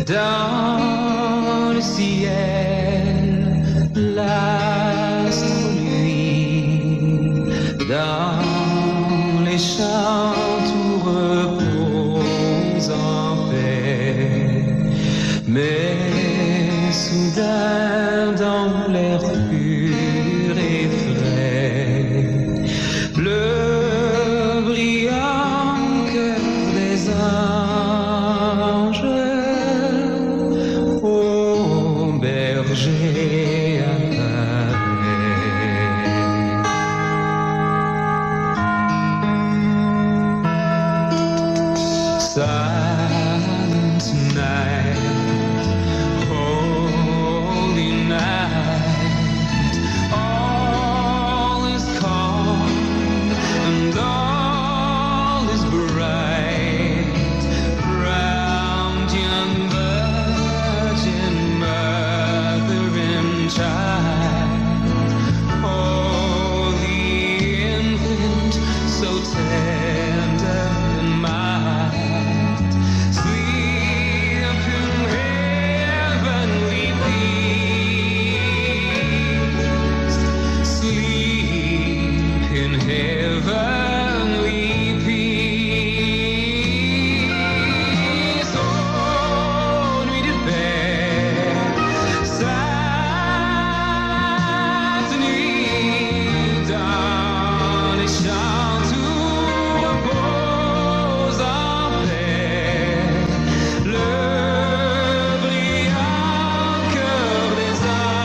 Dans le ciel, la nuit, dans les champs tout repose en paix. Mais soudain dans l'air pur et frais, le brillant cœur des anges au berger apparaît. Silent night, holy night, all is calm and all is bright. Round young virgin mother and child, holy infant, so tender and mild, sleep in heavenly peace, sleep in heavenly peace. Oh, nuit de paix, sainte nuit, dans les champs tout repose en paix. Le brillant cœur des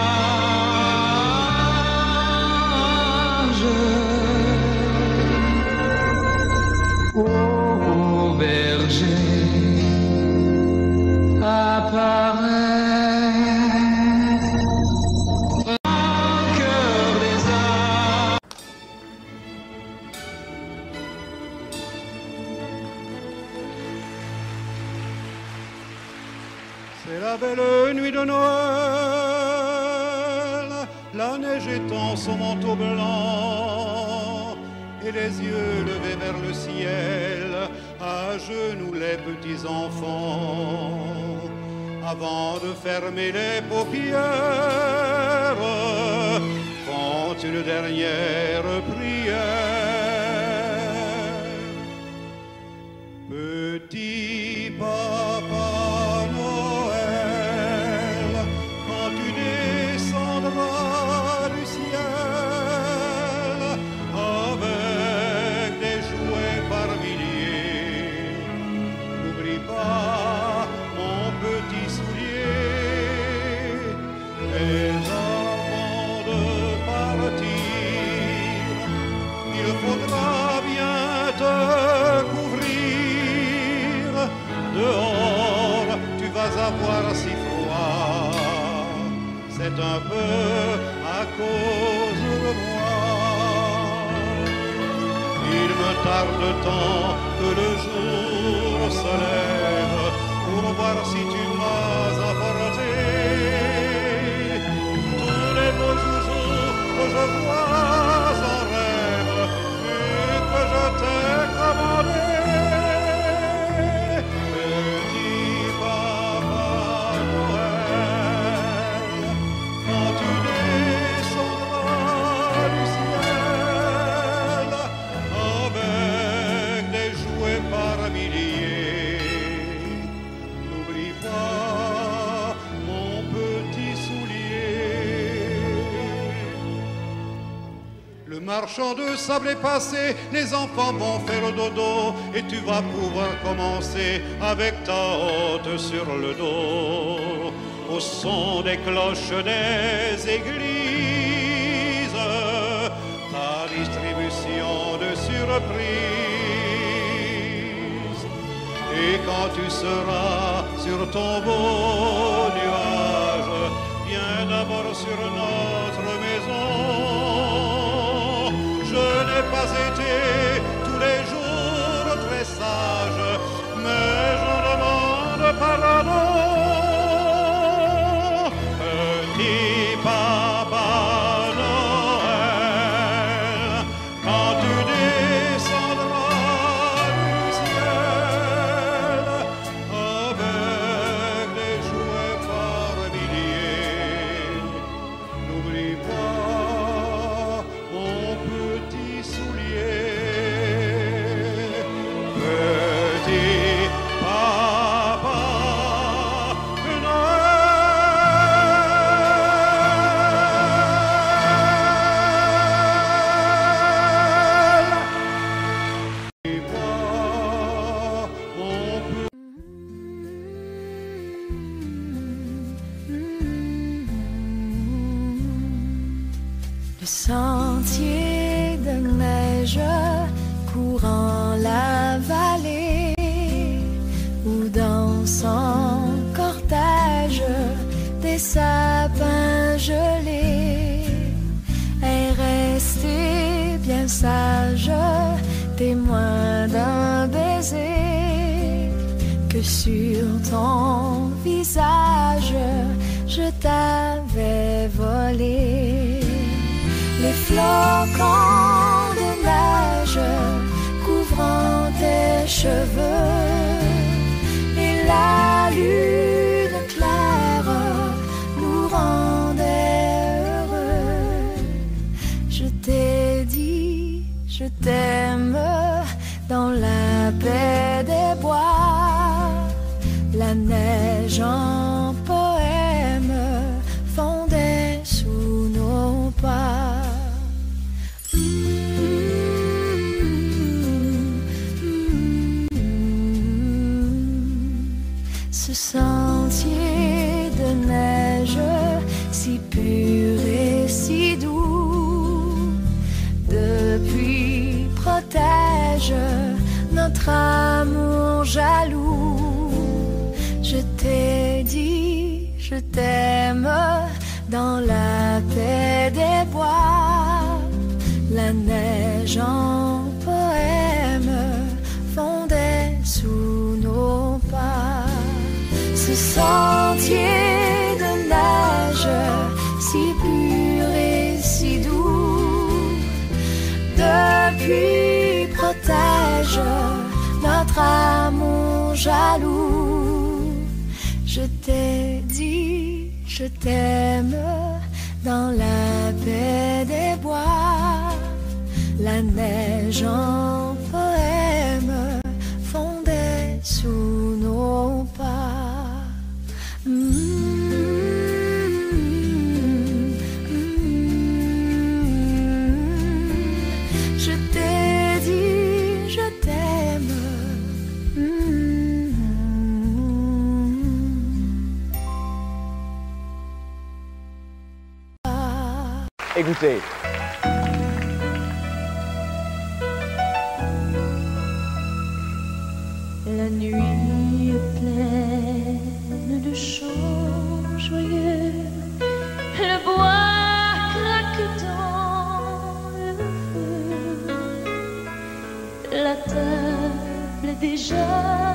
anges au berger apparaît. Cœur des anges. C'est la belle nuit de Noël, la neige étend son manteau blanc, et les yeux levés vers le ciel, à genoux les petits enfants, avant de fermer les paupières, font une dernière prière. Petit papa Noël, quand tu descendras du ciel avec des jouets par milliers, n'oublie pas mon petit soulier. Et avant de partir, il faudra bien te couvrir. Dehors, tu vas avoir si froid, c'est un peu à cause de moi. Il me tarde tant que le jour se lève pour voir si tu m'as apporté tous les beaux joujoux que je vois en rêve et que je t'ai commandé. Petit papa Noël, quand tu descendras du ciel avec des jouets par milliers, n'oublie pas mon petit soulier. Le marchand de sable est passé, les enfants vont faire dodo, et tu vas pouvoir commencer avec ta hôte sur le dos, au son des cloches des églises, ta distribution de surprise. Et quand tu seras sur ton beau nuage, viens d'abord sur notre maison. Je n'ai pas été tous les jours très sage, mais j'en demande pardon. Petit papa Noël, quand tu descendras du ciel avec des Le sentier de neige courant la vallée, où dansent en cortège des sapins gelés, est resté bien sage, témoin d'un baiser, que sur ton visage je t'avais volé. Les flocons de neige couvrant tes cheveux et la lune claire nous rendait heureux. Je t'ai dit, je t'aime dans la paix des bois. La neige en poème fondait sous nos pas. Ce sentier de neige si pur et si doux, depuis protège notre amour jaloux. Je t'ai dit, je t'aime dans la paix des bois. La neige en poème fondait sous nos pas. Ce sentier de neige si pur et si doux, depuis protège notre amour jaloux. Je t'ai dit, je t'aime dans la paix des bois. La neige en poème fondait sous nos pas. Je t'ai dit, je t'aime. Écoutez. La nuit est pleine de chants joyeux, le bois craque dans le feu, la table est déjà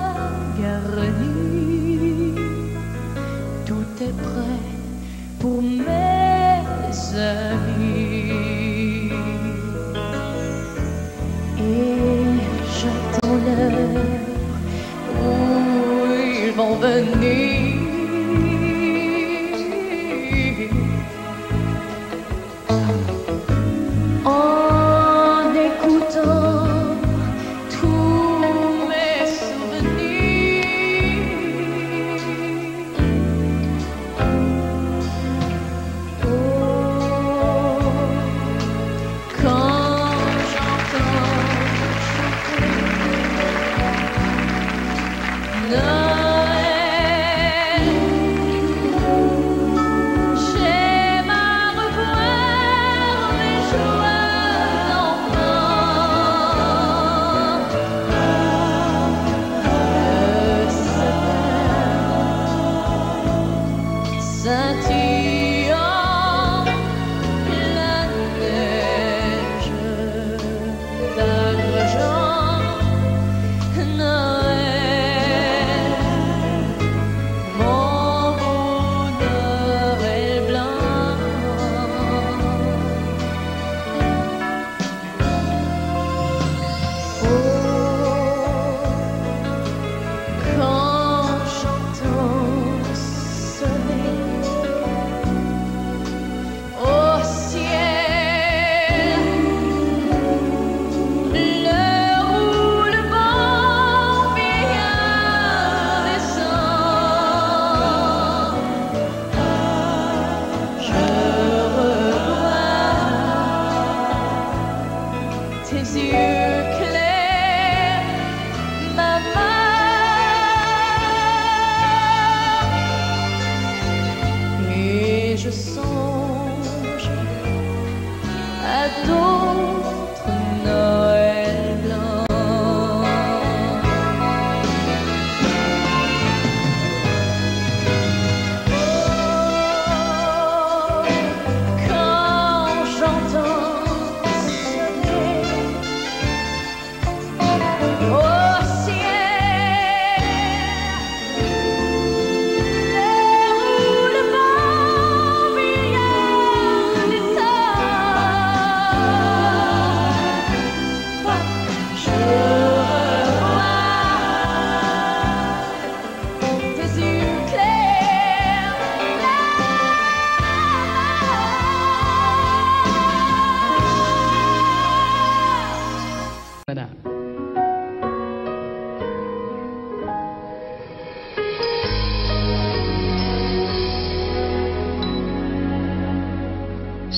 garnie, tout est prêt pour mes amis, et j'attends l'heure où ils vont venir. En écoutant tous mes souvenirs, oh, quand j'entends Noël, j'aime à revoir mes joies d'enfant. Le sapin scintillant, la neige d'argent, Noël. Quand j'entends sonner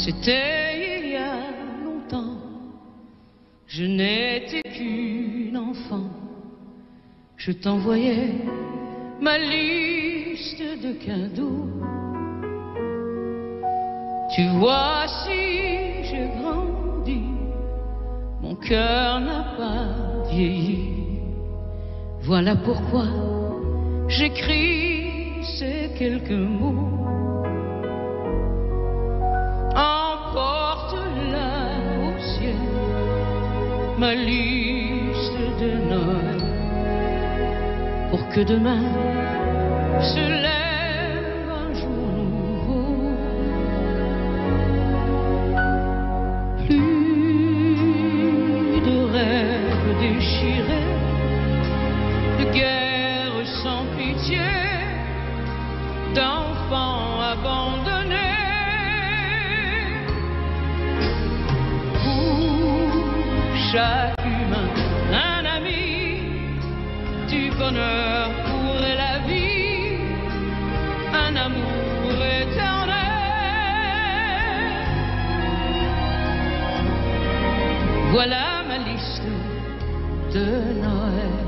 C'était il y a longtemps, je n'étais qu'une enfant. Je t'envoyais ma liste de cadeaux. Tu vois, si j'ai grandi, mon cœur n'a pas vieilli. Voilà pourquoi j'écris ces quelques mots. Emporte-la au ciel, ma liste de Noël, pour que demain se lève un jour nouveau. Plus de rêves déchirés, de guerre sans pitié, d'enfants abandonnés. Chaque humain, un ami, du bonheur pour la vie, un amour éternel. Voilà ma liste de Noël.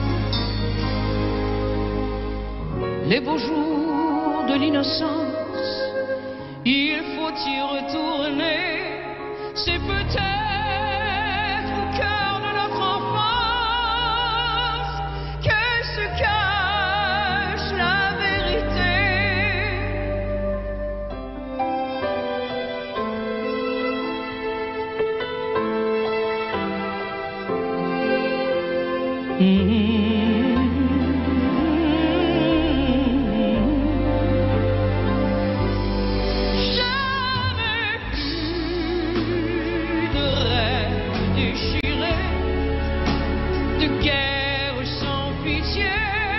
Les beaux jours de l'innocence, il faut y retourner. C'est peut-être jamais plus de rêves déchirés, de guerre sans pitié,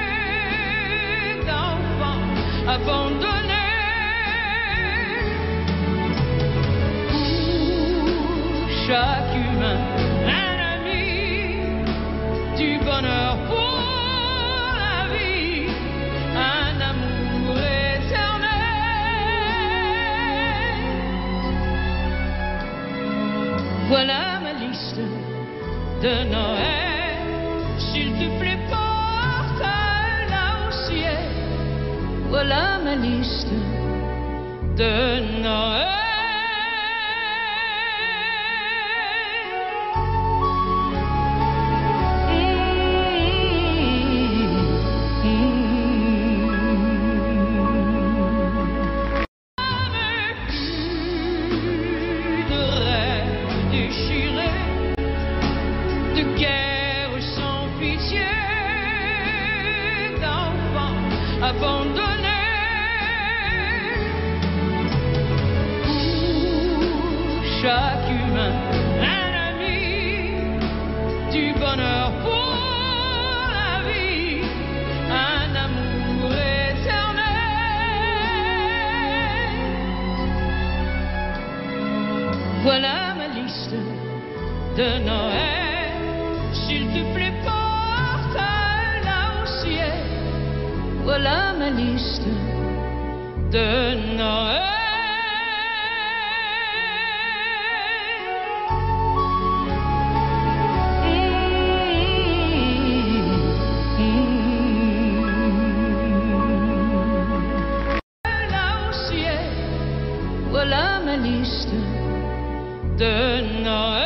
d'enfants abandonnés. Pour chaque humain, un ami, du bonheur pour la vie, un amour éternel. Voilà ma liste de Noël. S'il te plaît, porte-la au ciel. Voilà ma liste de Noël. Abandonné pour chaque humain, un ami, du bonheur pour la vie, un amour éternel. Voilà ma liste de Noël. S'il te plaît, porte-la au ciel. Voilà ma liste de Noël. Là au ciel, voilà ma liste de Noël.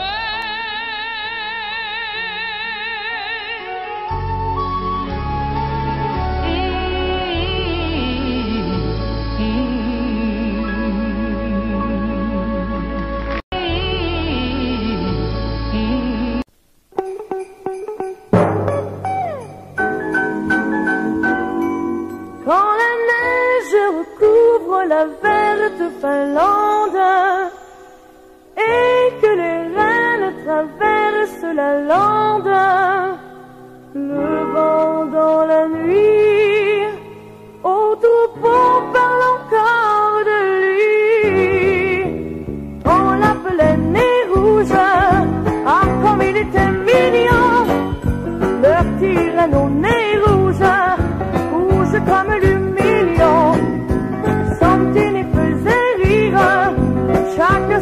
Quand la neige recouvre la verte Finlande et que les reines traversent la lande, le vent dans la nuit, au troupeau parle encore de lui. On l'appelait Nez Rouge, ah comme il était mignon, leur tyranne au nez rouge, rouge comme l'humilion. Son teint les faisait rire, chaque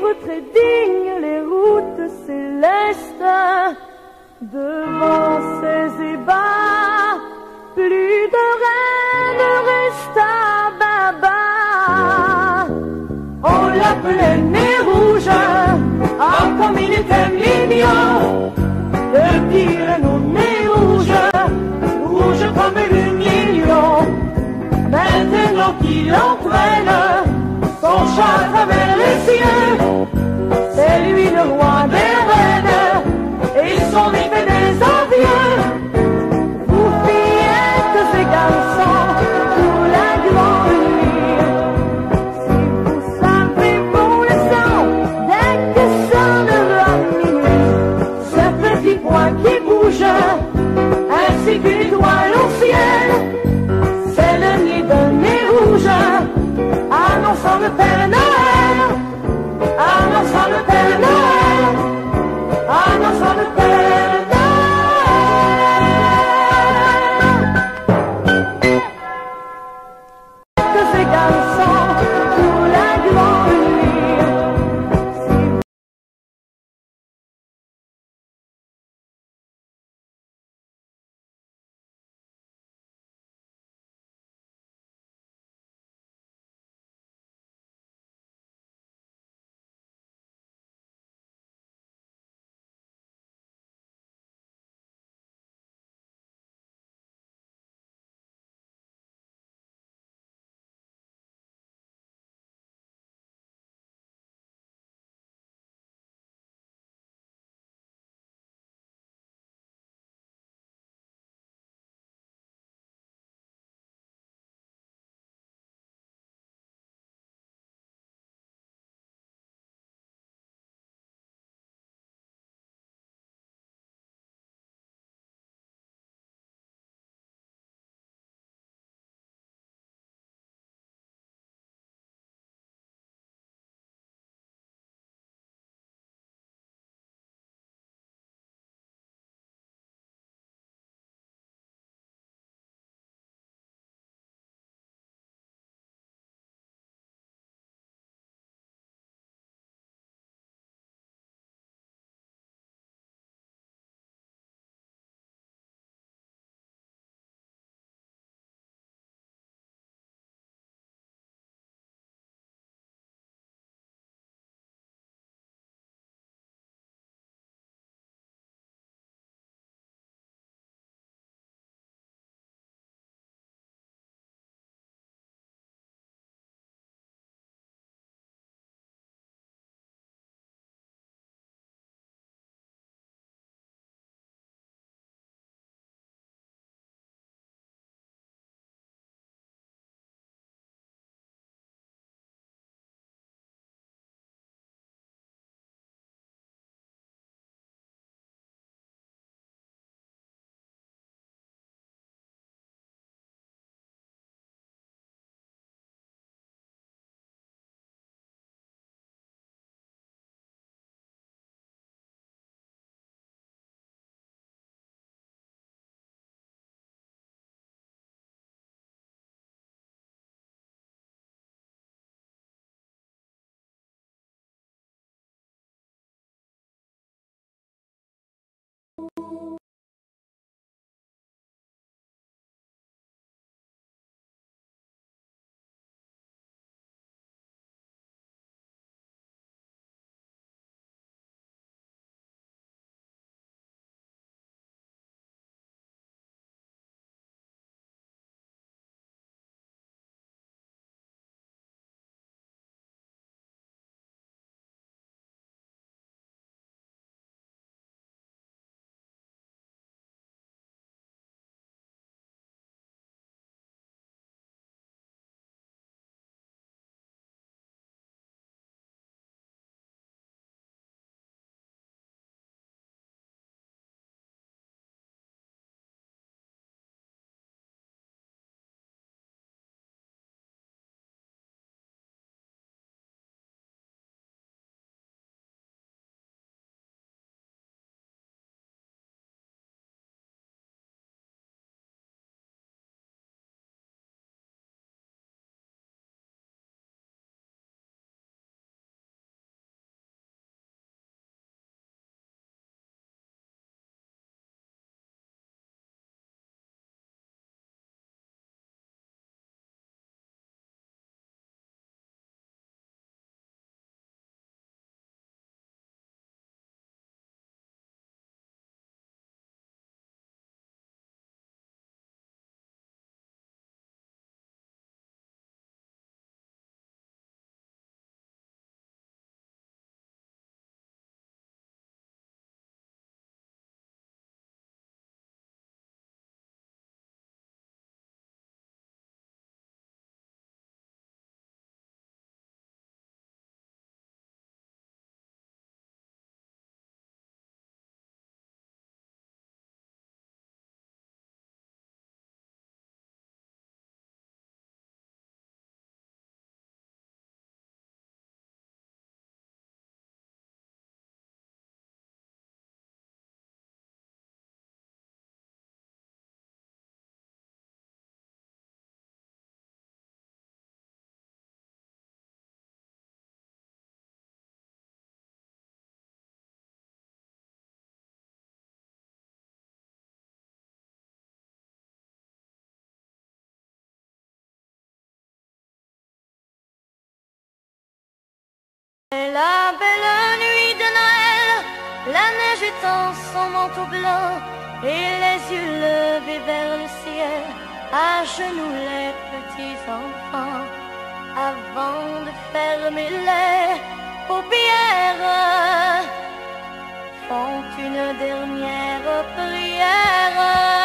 suivre très digne les routes célestes. Devant ces ébats, plus de reine resta Baba. On l'appelait Nez Rouge, ah comme il était mignon. Le pire nos Nez Rouge, rouge comme une lion. Maintenant qu'il entraîne son chat à travers les cieux, c'est lui le roi des reines et son épée des envieux. Vous fillettes et garçons, pour la grande nuit, si vous savez pour le sang, dès que sonnera minuit, ce petit point qui bouge, ainsi qu'une étoile au ciel, c'est le nid d'un Nez Rouge, annonçant le Père Noël. la belle nuit de Noël, la neige étend son manteau blanc et les yeux levés vers le ciel, à genoux les petits enfants, avant de fermer les paupières, font une dernière prière.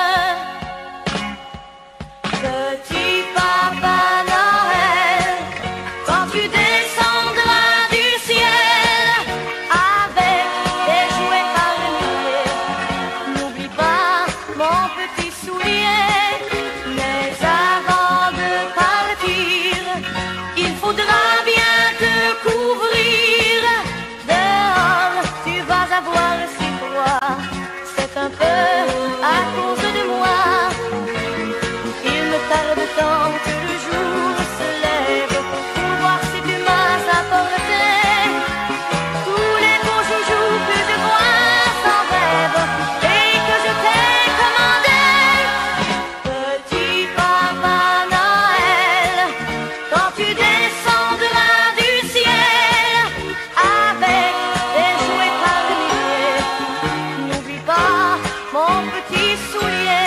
Petit Papa Noël, quand tu descendras du ciel avec des jouets par milliers, n'oublie pas mon petit soulier. Mais avant de partir, il faudra bien te couvrir. Dehors, tu vas avoir si froid, c'est un peu à cause de moi. Il me tarde tant que le jour se lève pour voir si tu m'as apporté tous les beaux joujoux que je vois sans rêve et que je t'ai commandé. Petit Papa Noël, quand tu descendras du ciel avec des jouets par milliers, n'oublie pas mon petit soulier.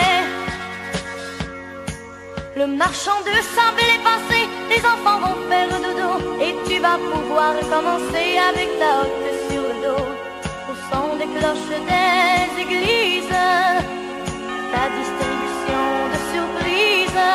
Le marchand de sable est passé, les enfants vont faire dodo et tu vas pouvoir commencer avec ta hotte sur le dos. Au son des cloches des églises, ta distribution de surprises.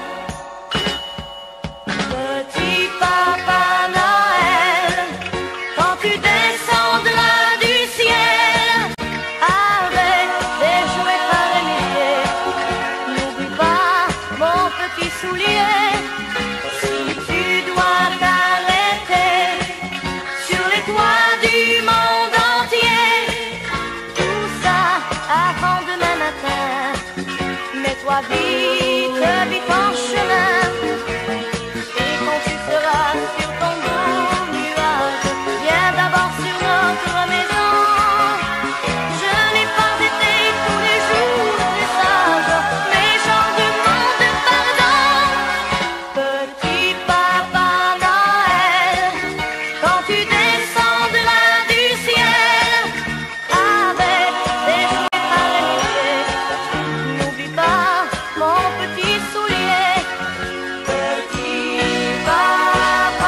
Petit Papa Noël, quand tu descendras du ciel avec des jouets par milliers, n'oublie pas mon petit soulier. Si tu dois t'arrêter sur les toits du monde entier, tout ça avant demain matin, mets-toi vite, vite en chemin. Et quand tu seras sur ton beau nuage, viens d'abord sur notre maison. Je n'ai pas été tous les jours très sage, mais j'en demande pardon. Petit Papa Noël, quand tu descendras du ciel avec des jouets par milliers, n'oublie pas mon petit soulier. Petit Papa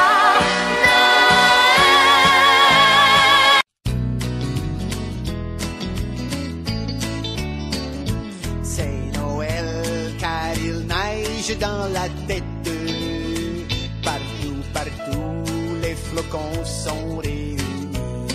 Noël. C'est Noël car il neige dans la tête. Partout, partout, les flocons sont réunis.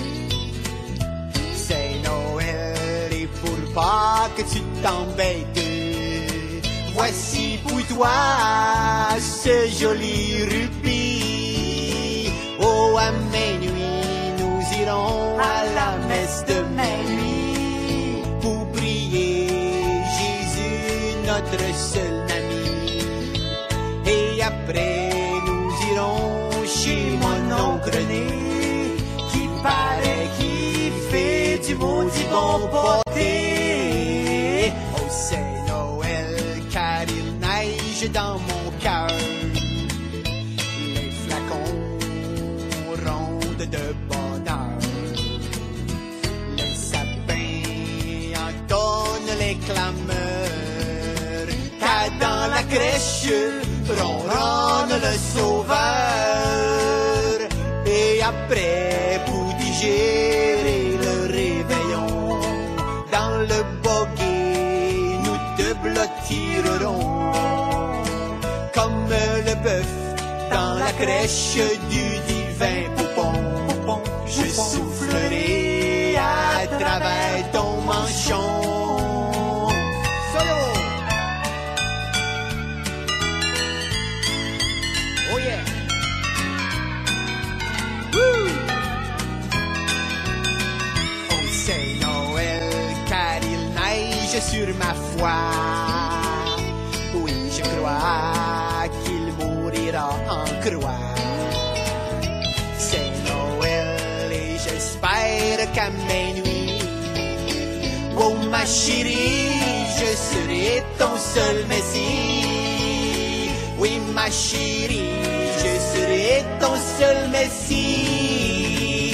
C'est Noël et pour pas que tu t'embêtes, voici pour toi ce joli rubis. Oh, à minuit, nous irons à la messe de minuit pour prier Jésus, notre seul ami. Et après, nous irons chez mon oncle René, qui paraît qu'il fait du maudit bon pâté. Oh, c'est Noël car il neige dans mon cœur. Les flacons rondent de bonheur. Les sapins entonnent les clameurs, car dans la crèche ronronne le sauveur. Et après, pour digérer le réveillon, dans le boguet, nous te blottirons comme le bœuf dans la crèche du divin poupon. Je soufflerai à travers ton manchon. Solo! Oh yeah! Woo! Oh, c'est Noël car il neige sur ma foi. Oui, je crois qu'il mourira en croix. C'est Noël et j'espère qu'à minuit, oh ma chérie, je serai ton seul messie. Oui ma chérie, je serai ton seul messie.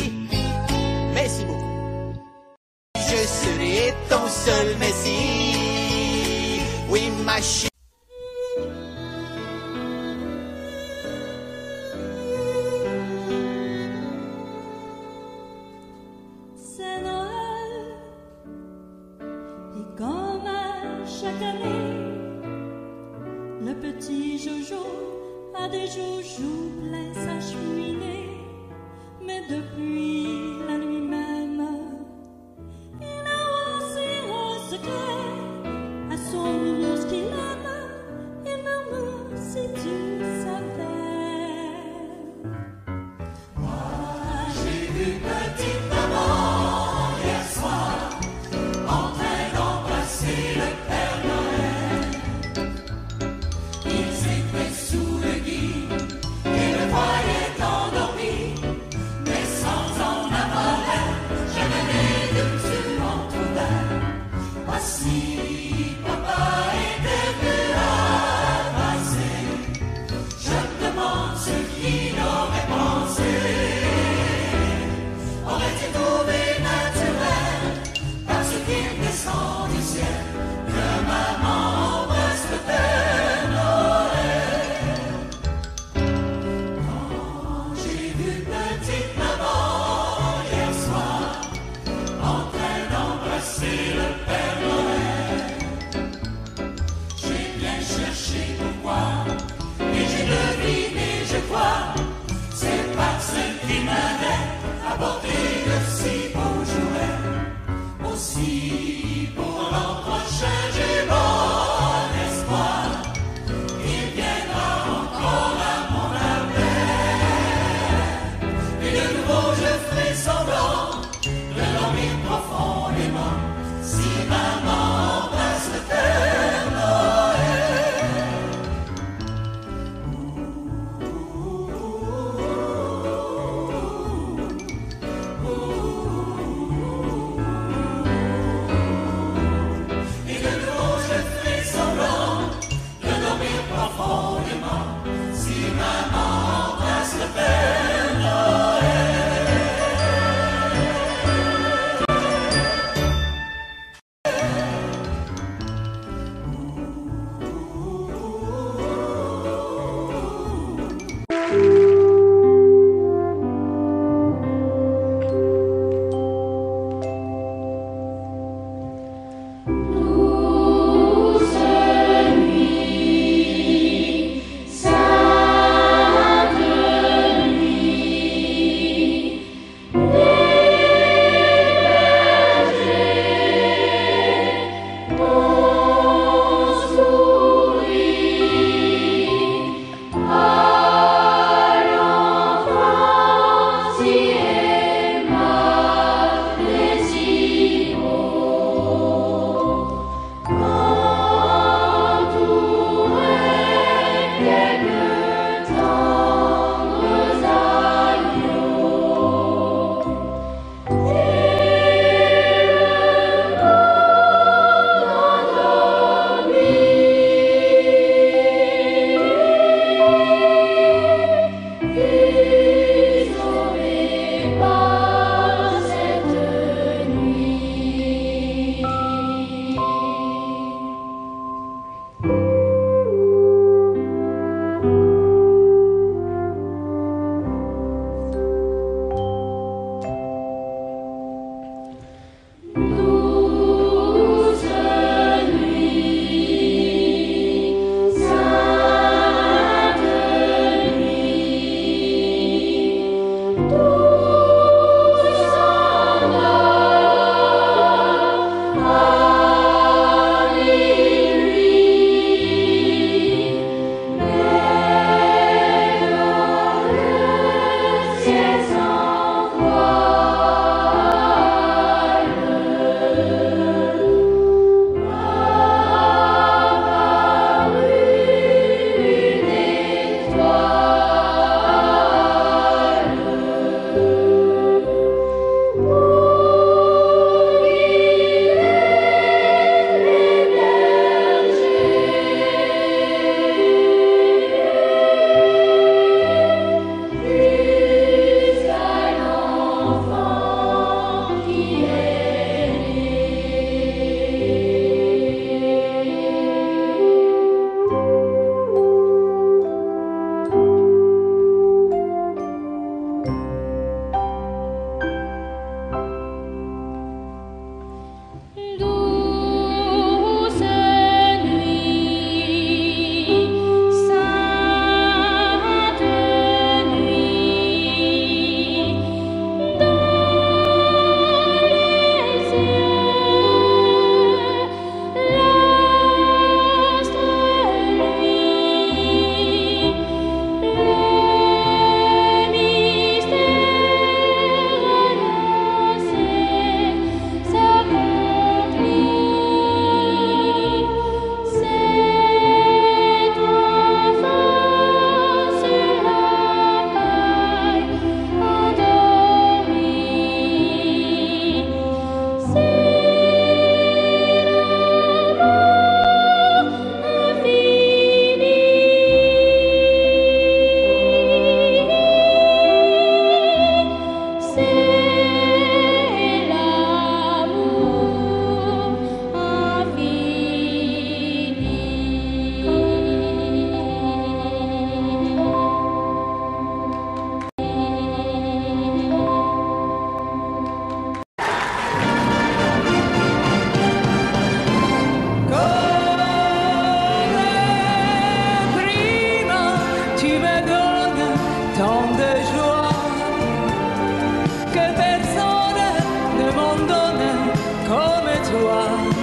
chaque année. Le petit Jojo a des joujoux plein sa cheminée. Mais depuis la nuit même, il a aussi un secret. À son nounours qu'il aime, il murmure si tu savais. Moi, j'ai vu petite maman hier soir en train d'embrasser le Père Noël. Ils étaient sous le gui et le voyait endormi, mais sans en avoir toi.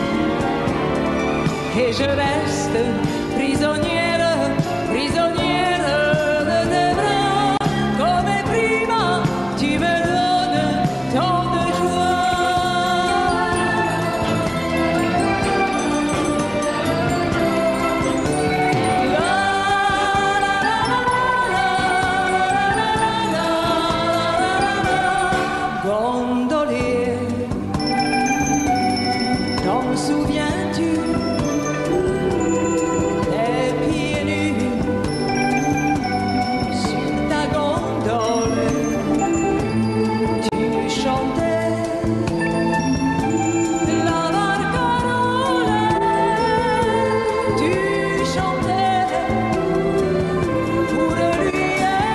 Et je reste prisonnière, prisonnière de tes bras. Comme prima, tu me donnes tant de gondolier, t'en souviens-tu? Les pieds nus sur ta gondole, tu chantais la barcarolle, tu chantais pour lui et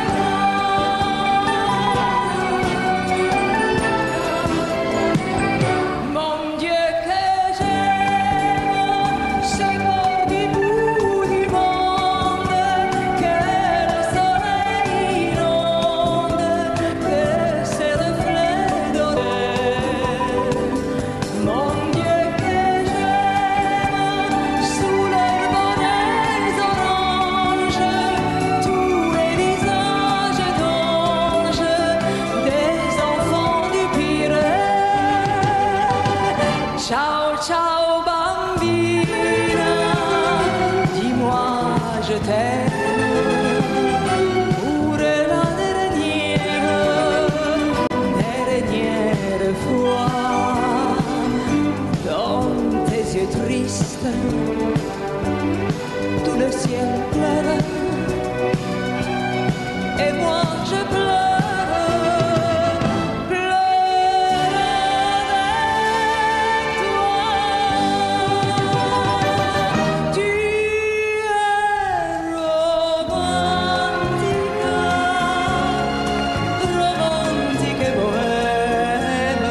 mon Dieu que j'aime, c'est beau du bout du monde, que le soleil inonde, que ses reflets dorés. Mon Dieu que j'aime, sous leurs bonnets oranges, tous les visages d'anges, des enfants du Pirée. Ciao, ciao bambina, dis-moi je t'aime pour la dernière fois. Dans tes yeux tristes, tout le ciel pleure et moi je pleure, pleure avec toi. Tu es romantique, romantique et bohème.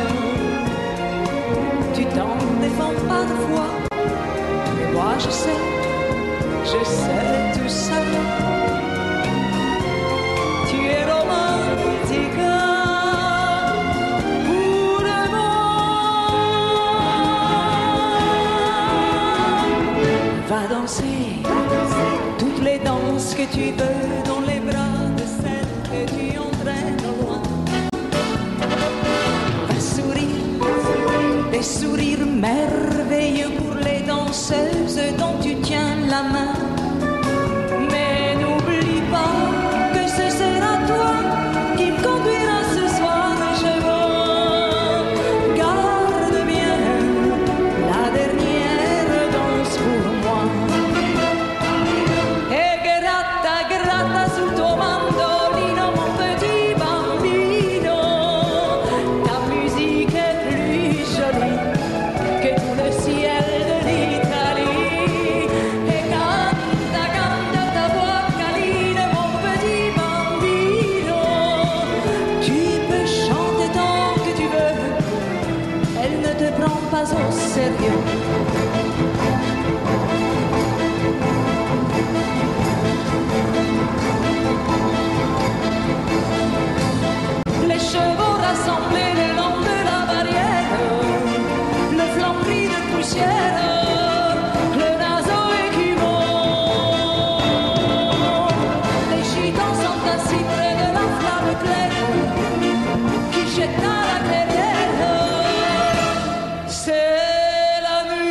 Tu t'en défends parfois, mais moi je sais tout ça. Tu es romantique pour le monde. Va danser toutes les danses que tu veux dans les bras de celle que tu entraînes au loin. Va sourire, des sourires merveilleux pour les danseuses dont tu tiens la main. Mais n'oublie pas que ce sera toi qui me conduira ce soir chez moi. Garde bien la dernière danse pour moi. Et gratta, gratta sul tuo mandolino, mon petit bambino. Ta musique est plus jolie que tout le ciel de l'Italie. Et canta, canta ta voix câline, mon petit bambino. Tu peux chanter tant que tu veux, elle ne te prend pas au sérieux. Les chevaux rassemblés le long de la barrière, le flanc gris de poussière, le naseau écumant. Les gitans sont assis près de la flamme claire qui jette à la clairière. C'est la nuit.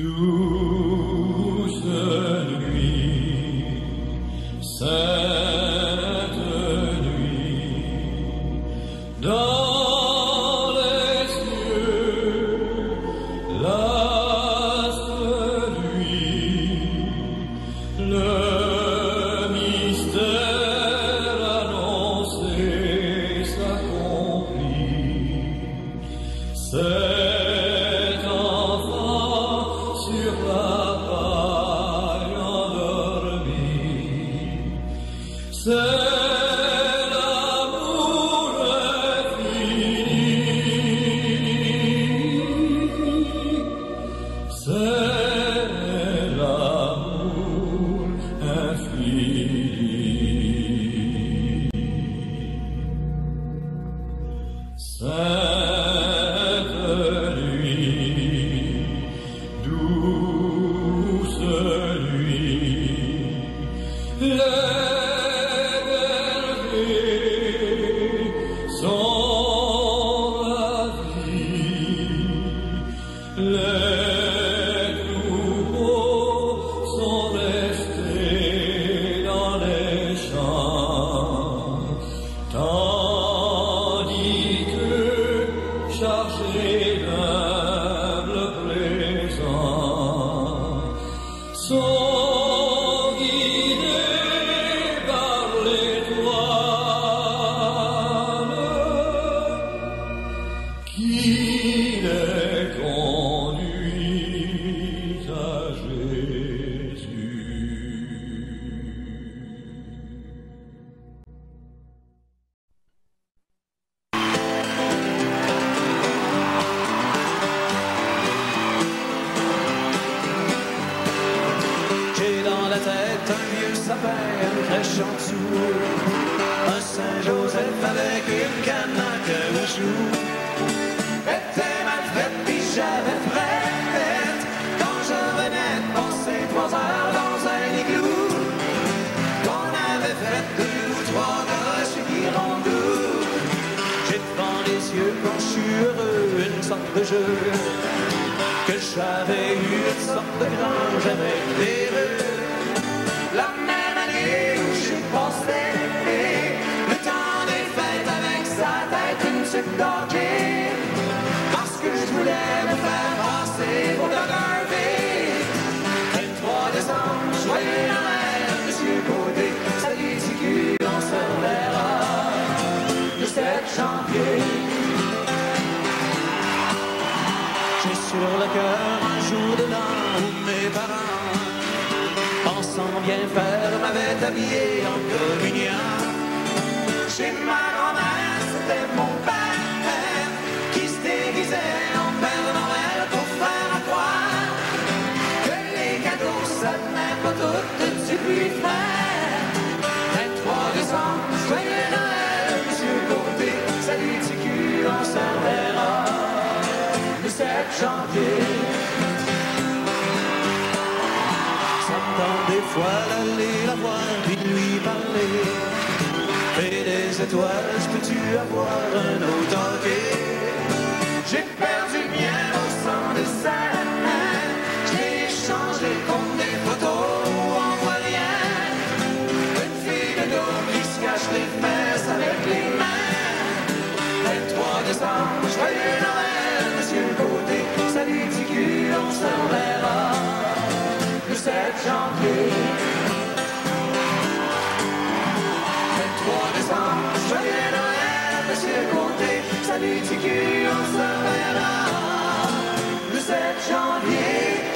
Douce nuit, cette nuit, dans les cieux, l'astre nuit, le mystère annoncé s'accomplit. Cet enfant sur la paille endormi, c'est l'amour infini, c'est l'amour infini. Cette nuit, douce nuit, les bergers sont ravis, les troupeaux sont restés dans les champs, tandis que, chargés d'humbles présents, sont guidés par l'étoile qui les conduit à Jésus. J'ai dans la tête un vieux sapin, une crèche en dessous, un Saint-Joseph avec une canne en caoutchouc. Était mal faite, puis j'avais frette quand je venais de passer 3 heures dans un igloo. Qu'on avait fait 2 ou 3 gosses qui rondouent. J'ai devant les yeux quand je suis heureux, une sorte de jeu que j'avais eu, une sorte de grange avec des rues. La même année où j'ai passé le temps des fêtes avec sa tête une sucre d'hockey, parce que je voulais me faire passer pour le Harvey. 23 décembre, joyeux Noël, Monsieur Côté, salut TQ, on se reverra le 7 janvier. J'ai sur le cœur un jour de l'an où mes parents, pensant bien faire, m'avaient habillé en communion. Chez ma grand-mère, c'était mon père qui se déguisait en Père Noël pour faire à croire que les cadeaux, ça n'est pas tout de lui faire. 23 décembre, joyeux Noël, Monsieur Côté, salut TQ, on se reverra le 7 janvier. Ça me tente des fois d'aller la voir puis de lui parler. Et des étoiles, peux-tu avoir un autre hockey? J'ai perdu le mien au sang de scène. J'ai échangé contre des photos où on voit rien. Une fille de dos qui se cache les fesses avec les mains. 23 décembre, joyeux Noël, Monsieur Côté, salut TQ, on se reverra le 7 janvier. 23 décembre, joyeux Noël, Monsieur Côté, salut TQ, on se reverra le 7 janvier.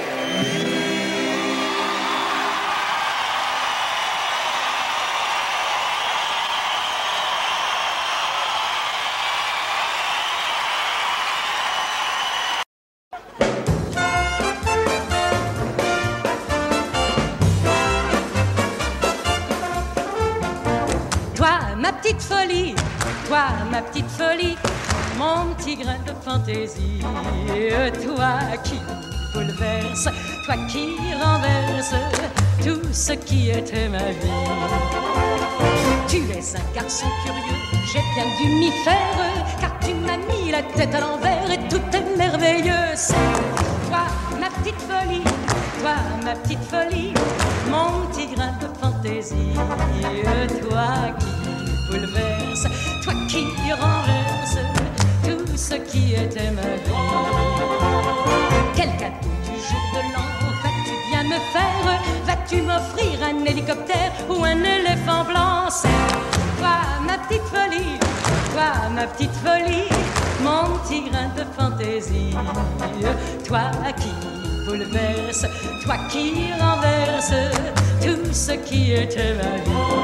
Toi, ma petite folie, toi, ma petite folie, mon petit grain de fantaisie. Toi qui bouleverse, toi qui renverse tout ce qui était ma vie. Tu es un garçon curieux, j'ai bien dû m'y faire, car tu m'as mis la tête à l'envers et tout est merveilleux. C'est toi, ma petite folie. folie, toi ma petite folie, mon petit grain de fantaisie, toi qui bouleverse, toi qui renverse tout ce qui était ma vie. Quel cadeau du jour de l'an vas-tu bien me faire? Vas-tu m'offrir un hélicoptère ou un éléphant blanc? C'est toi ma petite folie, toi ma petite folie, mon petit grain de fantaisie, toi qui bouleverse, toi qui renverse tout ce qui était ma vie.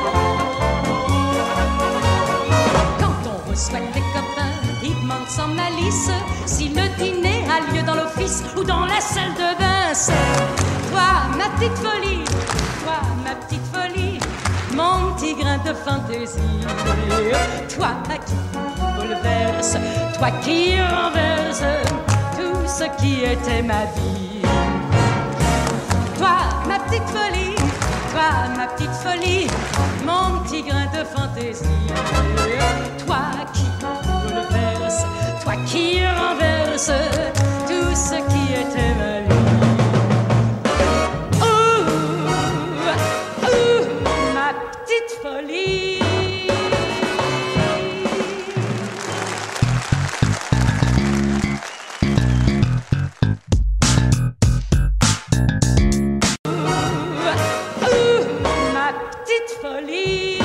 Quand on reçoit des copains, ils demandent sans malice si le dîner a lieu dans l'office ou dans la salle de bain. C'est toi ma petite folie, toi ma petite folie, mon petit grain de fantaisie, toi qui bouleverse, toi qui renverse tout ce qui était ma vie. Toi ma petite folie, toi ma petite folie, mon petit grain de fantaisie, toi qui bouleverse, toi qui renverse tout ce qui était ma vie. Ma petite folie. Ma petite folie.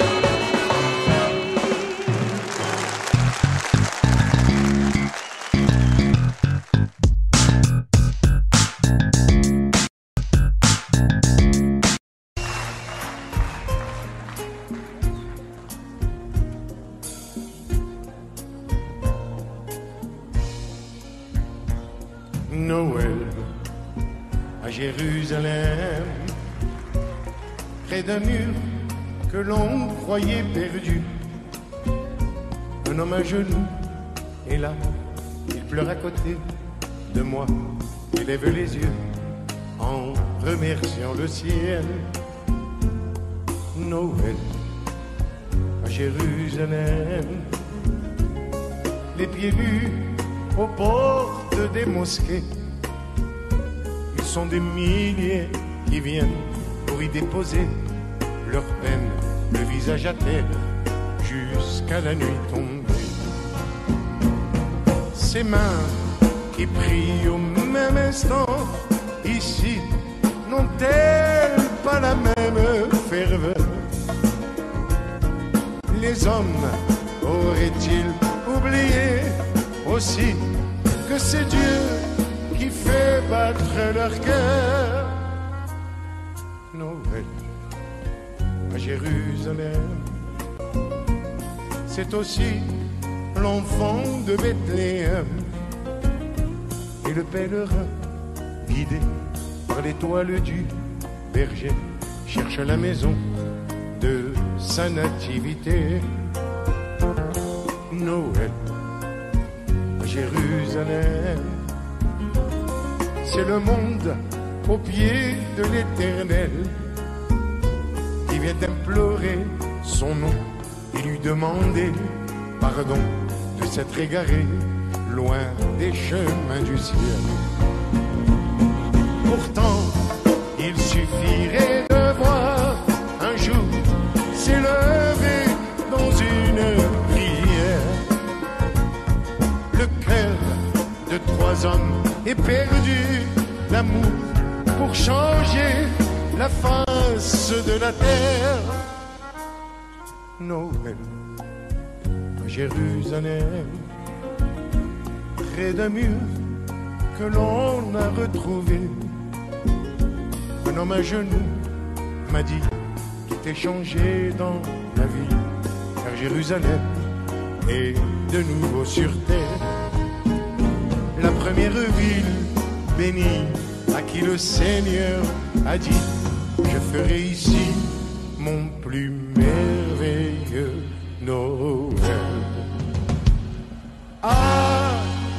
Noël à Jérusalem, près d'un mur que l'on croyait perdu, un homme à genoux est là, il pleure à côté de moi, il lève les yeux en remerciant le ciel. Noël à Jérusalem, les pieds nus aux portes des mosquées, ils sont des milliers qui viennent pour y déposer leur peine, le visage à terre jusqu'à la nuit tombée. Ces mains qui prient au même instant ici n'ont-elles pas la même ferveur? Les hommes auraient-ils oublié aussi que c'est Dieu qui fait battre leur cœur? Noël à Jérusalem, c'est aussi l'enfant de Bethléem et le pèlerin guidé par l'étoile du berger cherche la maison de sa nativité. Noël à Jérusalem, c'est le monde au pied de l'Éternel qui vient implorer son nom et lui demander pardon de s'être égaré loin des chemins du ciel. Pourtant, il suffirait de voir un jour s'élever dans une prière. Le cœur de trois hommes est perdu d'amour pour changer la face de la terre. Noël à Jérusalem, près d'un mur que l'on a retrouvé, un homme à genoux m'a dit tout est changé dans la vie, car Jérusalem est de nouveau sur terre. La première ville bénie à qui le Seigneur a dit je ferai ici mon plus merveilleux Noël. À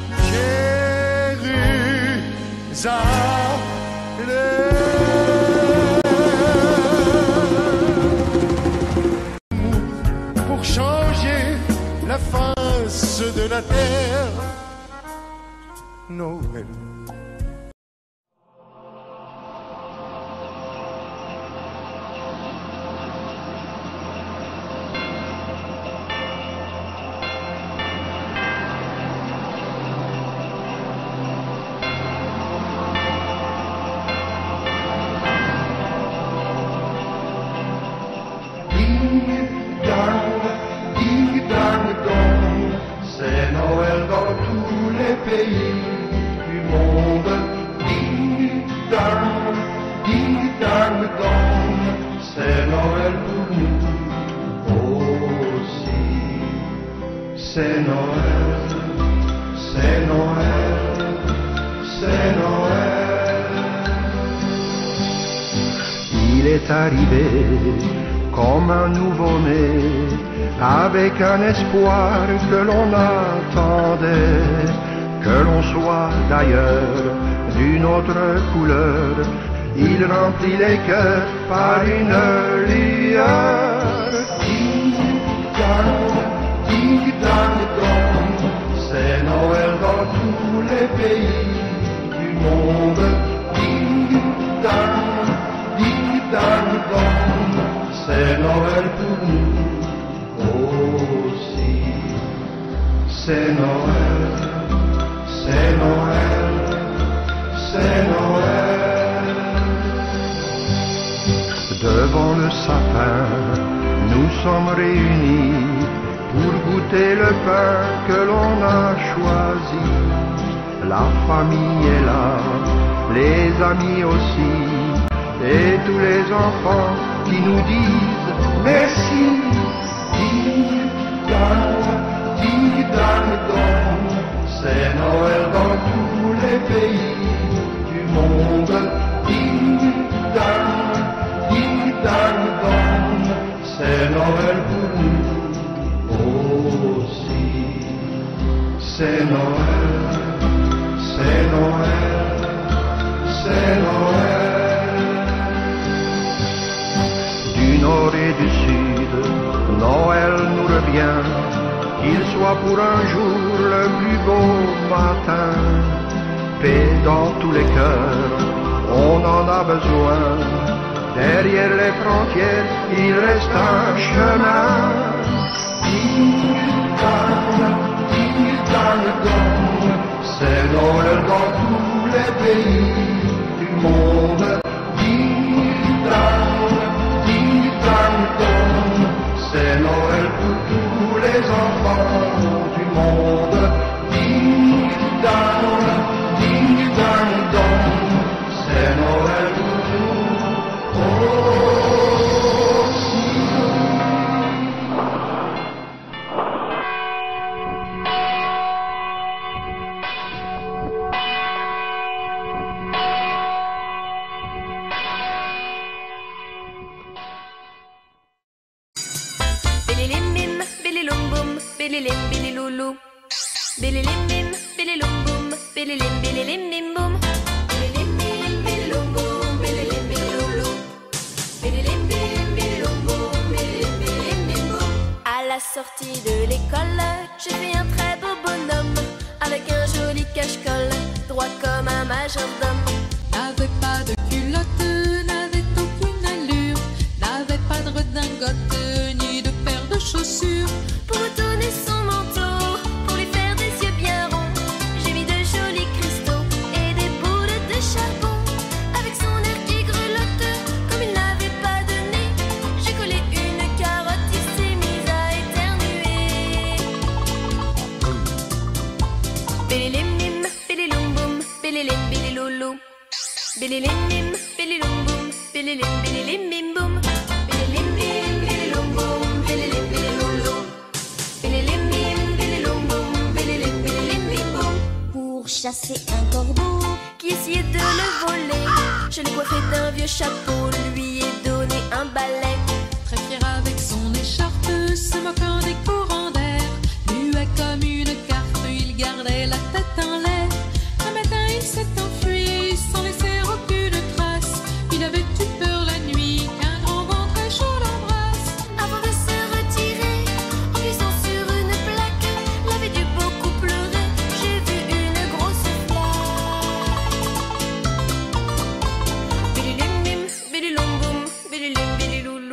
Jérusalem, pour changer la face de la terre. Noël pays du monde. Ding dong, dong, c'est Noël pour nous aussi. C'est Noël, c'est Noël, c'est Noël. Il est arrivé comme un nouveau-né, avec un espoir que l'on attendait, que l'on soit d'ailleurs d'une autre couleur. Il remplit les cœurs par une lueur. Ding dang dong, c'est Noël dans tous les pays du monde. Ding dang dong, c'est Noël pour nous aussi. C'est Noël, c'est Noël, c'est Noël. Devant le sapin, nous sommes réunis pour goûter le pain que l'on a choisi. La famille est là, les amis aussi, et tous les enfants qui nous disent merci. Ding dang dong, c'est Noël dans tous les pays du monde. Ding dang dong, c'est Noël pour nous aussi. C'est Noël, c'est Noël, c'est Noël. Du nord et du sud, Noël nous revient, qu'il soit pour un jour le plus beau matin. Paix dans tous les cœurs, on en a besoin. Derrière les frontières, il reste un chemin. Ding dang dong, c'est Noël dans tous les pays du monde. Ding dang dong, c'est Noël pour tous les enfants du monde. Ding dang dong, c'est Noël pour nous aussi. Bililim bim, bililum bum, bililim bililulu. Bililim bim, bililum bum, bililim bililim bim bum. Bililim bim, bililum bum, bililim bililulu. Bililim bim, bililum bum, bililim bililim bim bum. À la sortie de l'école, j'ai fait un très beau bonhomme, avec un joli cache-colle, droit comme un majordome. N'avait pas de culotte, n'avait aucune allure, n'avait pas de redingote, ni de paire de chaussures. Pour retourner son manteau, pour lui faire des yeux bien ronds, j'ai mis de jolis cristaux et des boules de charbon. Avec son air qui grelotte, comme il n'avait pas de nez, j'ai collé une carotte, il s'est mis à éternuer. Bililim bim, bililum bum, bililim bililoulou. Bililim bim, bililum bum, bililim bililim bim bum. Bililim bim, bililum bum, bililim bililoulou. Bililim bim, bililum bum, bililim bililim bim bum. Pour chasser un corbeau qui essayait de le voler, je l'ai coiffé d'un vieux chapeau, lui ai donné un balai. Très fier avec son écharpe, se moquant des courants d'air, muet comme une carte, il gardait la tête en l'air. Un matin il s'est enfui sans laisser aucune trace. Il avait eu peur la nuit qu'un grand vent très chaud l'embrasse. Avant de se retirer, en glissant sur une plaque, l'avait dû beaucoup pleurer, j'ai vu une grosse flaque. Bililim bim, bililum bum, bililim bililoulou.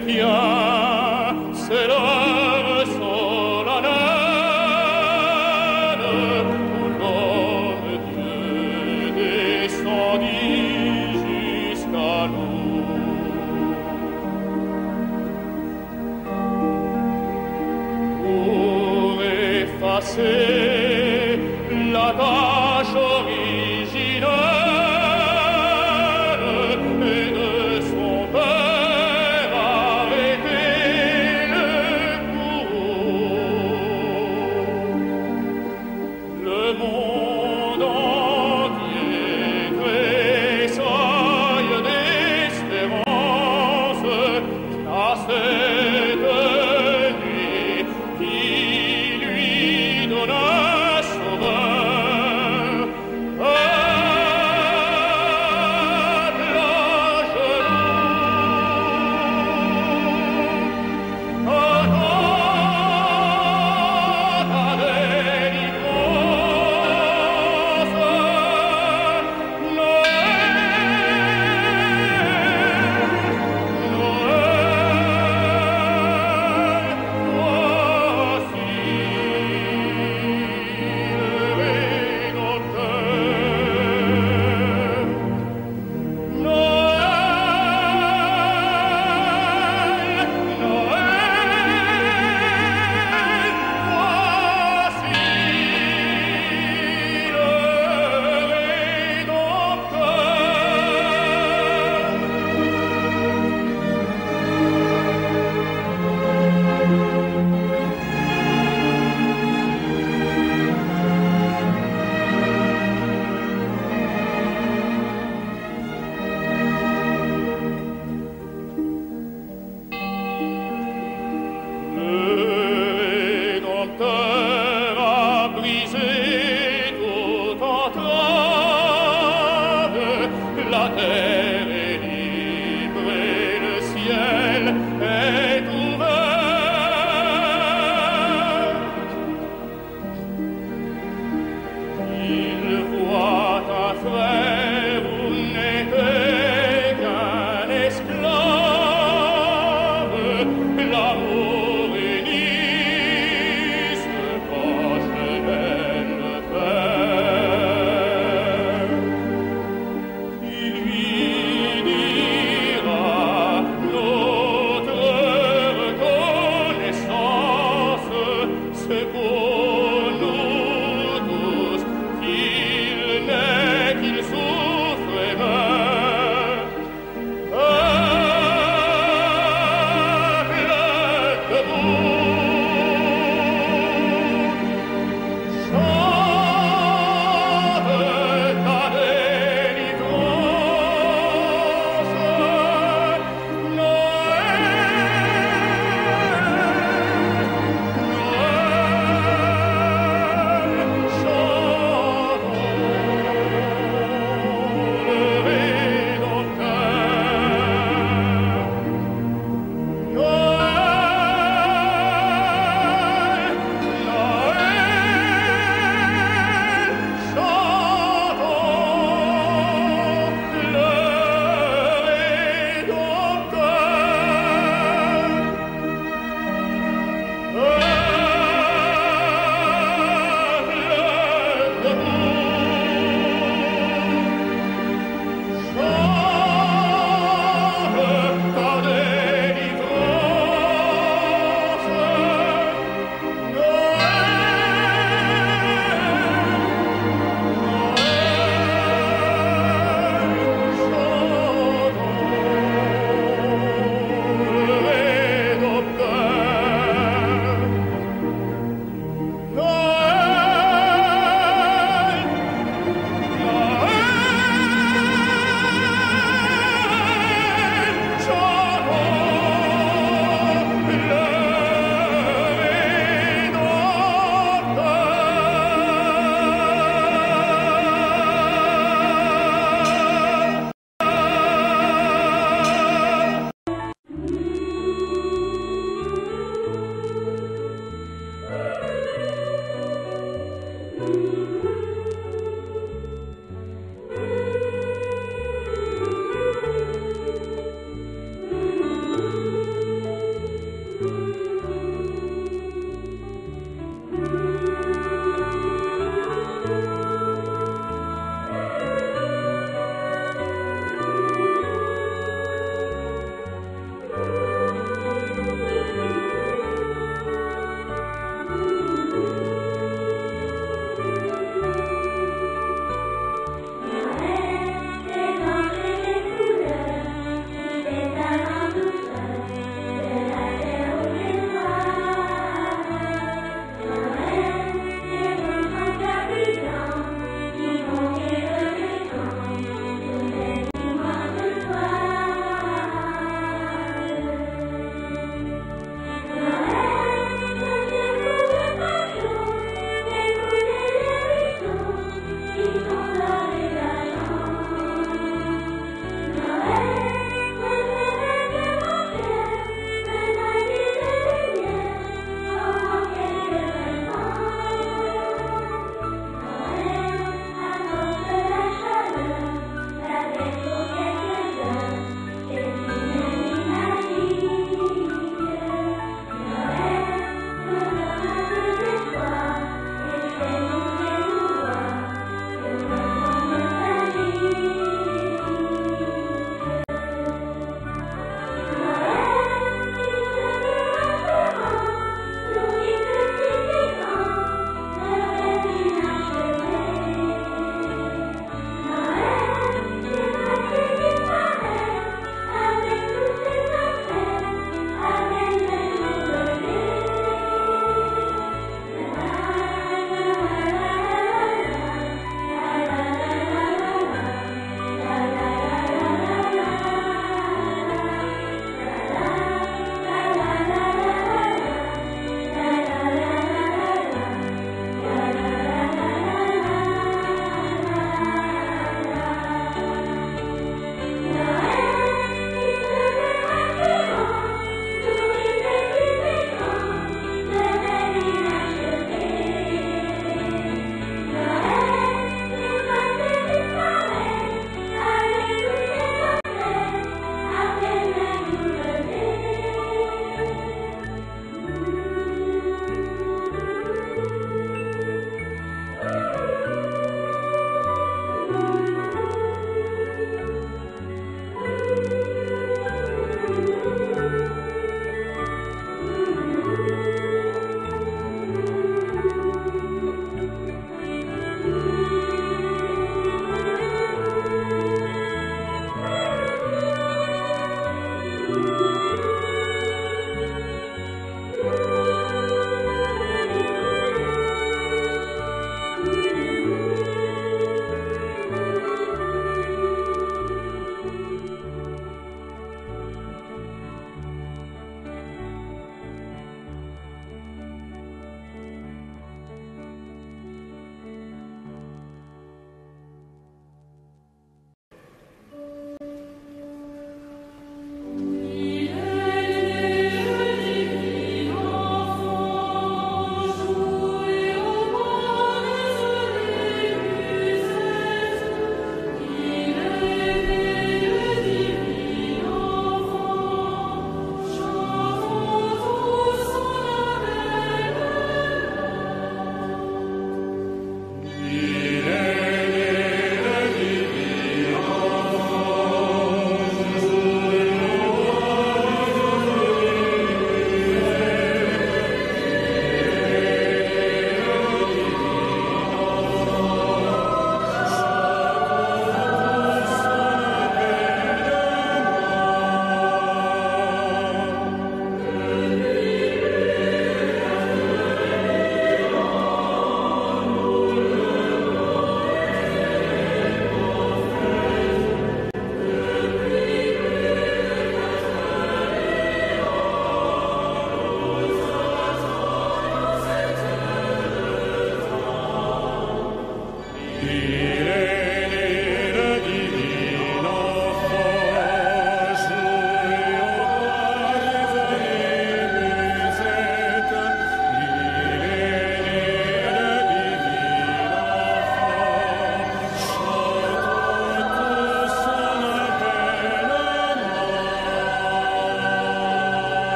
chrétiens, c'est l'heure solennelle où l'homme Dieu descendit jusqu'à nous. Pour effacer la tâche originelle et de son père arrêter le bourreau. Le monde entier tressaille d'espérance à cette nuit qui lui donne un sauveur. Lui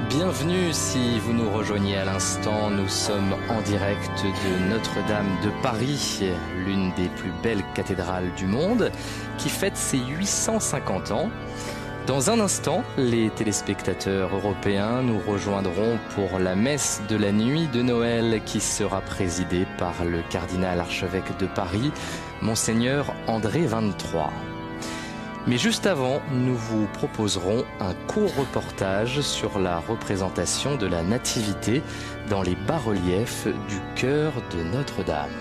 Bienvenue si vous nous rejoignez à l'instant. Nous sommes en direct de Notre-Dame de Paris, l'une des plus belles cathédrales du monde, qui fête ses 850 ans. Dans un instant, les téléspectateurs européens nous rejoindront pour la messe de la nuit de Noël qui sera présidée par le cardinal archevêque de Paris, Monseigneur André XXIII. Mais juste avant, nous vous proposerons un court reportage sur la représentation de la Nativité dans les bas-reliefs du chœur de Notre-Dame.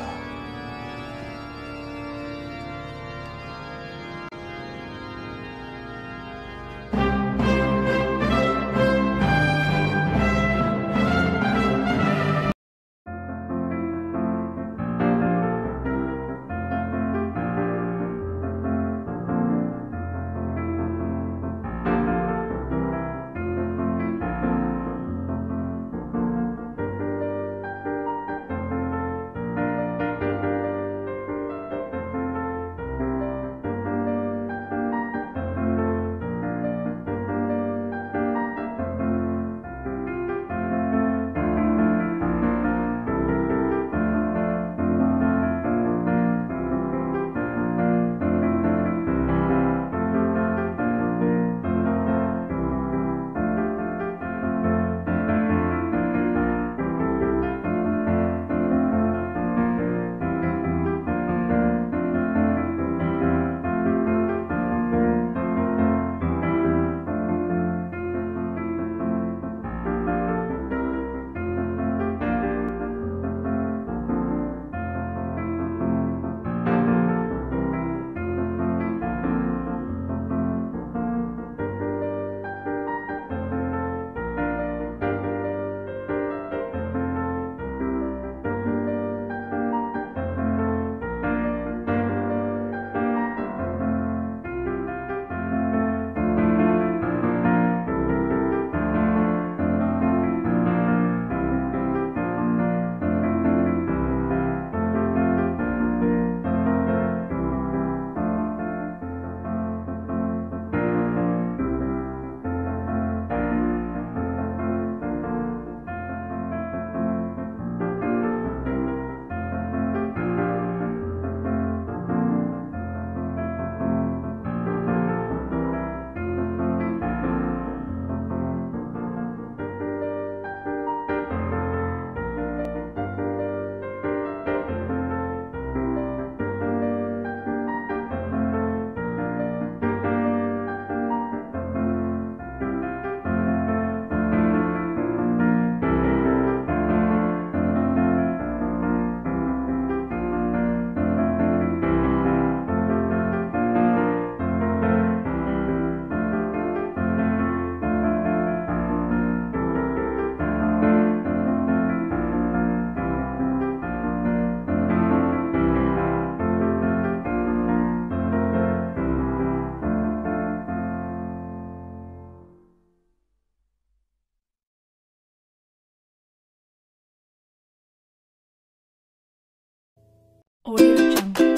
Audio Jungle.